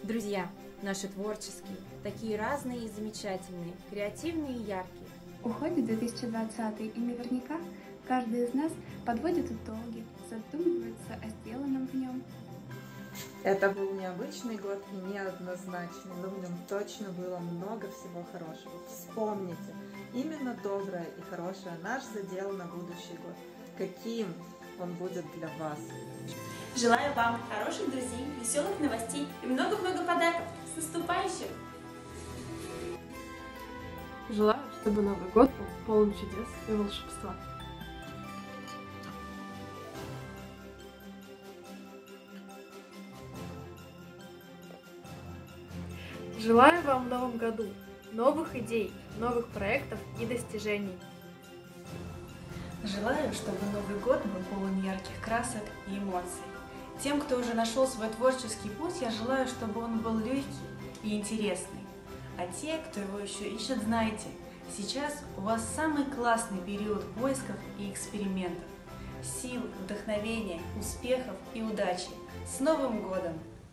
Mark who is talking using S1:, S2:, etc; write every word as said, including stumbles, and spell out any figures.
S1: Друзья, наши творческие, такие разные и замечательные, креативные и яркие.
S2: Уходит две тысячи двадцатый, и наверняка каждый из нас подводит итоги, задумывается о сделанном в нем.
S3: Это был необычный год и неоднозначный, но в нем точно было много всего хорошего. Вспомните, именно доброе и хорошее наш задел на будущий год. Каким он будет для вас.
S4: Желаю вам хороших друзей, веселых новостей и много-много подарков. С наступающим!
S5: Желаю, чтобы Новый год был полон чудес и волшебства. Желаю вам в новом году новых идей, новых проектов и достижений.
S6: Желаю, чтобы Новый год был полон ярких красок и эмоций. Тем, кто уже нашел свой творческий путь, я желаю, чтобы он был легкий и интересный. А те, кто его еще ищет, знайте, сейчас у вас самый классный период поисков и экспериментов. Сил, вдохновения, успехов и удачи! С Новым годом!